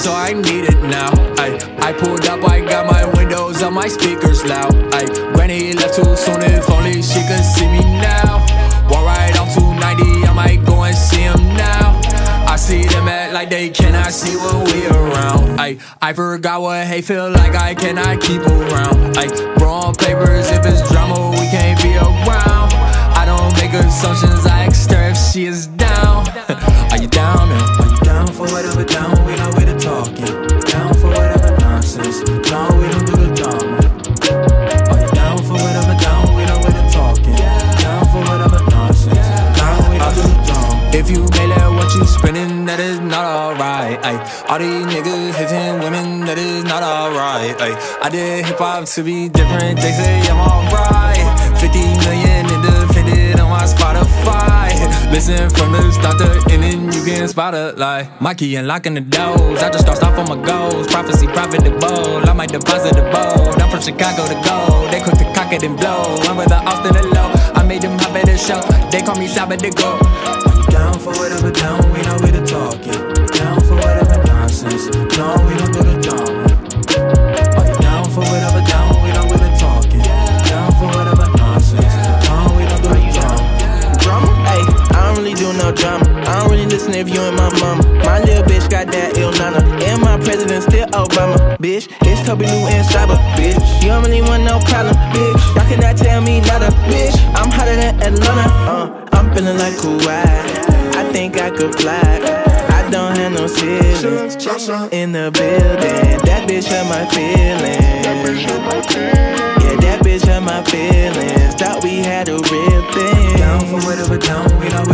so I need it now. I pulled up, I got my windows up, my speakers loud. Granny left too soon, if only she could see me now. Walk right off 290, I might go and see him now. I see them act like they cannot see what we around. I forgot what hate feel like, I cannot keep around. Bro on papers, if it's drama, we can't be around. I don't make assumptions, I ask her if she is down. Are you down, man? Are you down for whatever down? We know where to talking. Down for whatever nonsense. No, we don't do the drama. Are you down for whatever down? We know where to talking. Down for whatever nonsense. No, we don't do the drama. If you made that what you spending, that is not alright. All these niggas hitting women, that is not alright. I did hip hop to be different, they say I'm alright. 50 million independent on my Spotify. Listen from the start to ending, you can spot a lie. Mikey unlocking the doors, I just start off on my goals. Prophecy, profitable, I might deposit the bold. I'm from Chicago to go, they quick to cock it and blow. I'm with the Austin and low, I made them hop at the show. They call me Saba to go. Down for whatever down, we know where to talking. Down for whatever nonsense, no, we don't do the drama. Are you down for whatever down, we know where to talking. Down for whatever nonsense, no, we don't do the drama. Drama? Ayy, I don't really do no drama. I don't really listen if you and my mama. My little bitch got that ill nana, and my president still Obama. Bitch, it's Tobi and Saba. Bitch, you don't really want no problem. Bitch, y'all cannot tell me nada. Bitch, I'm hotter than Atlanta. I'm feeling like Kuwait. I think I could fly. I don't have no ceilings. In the building, that bitch hurt my feelings. Yeah, that bitch hurt my feelings. Thought we had a real thing. Down for whatever down, we know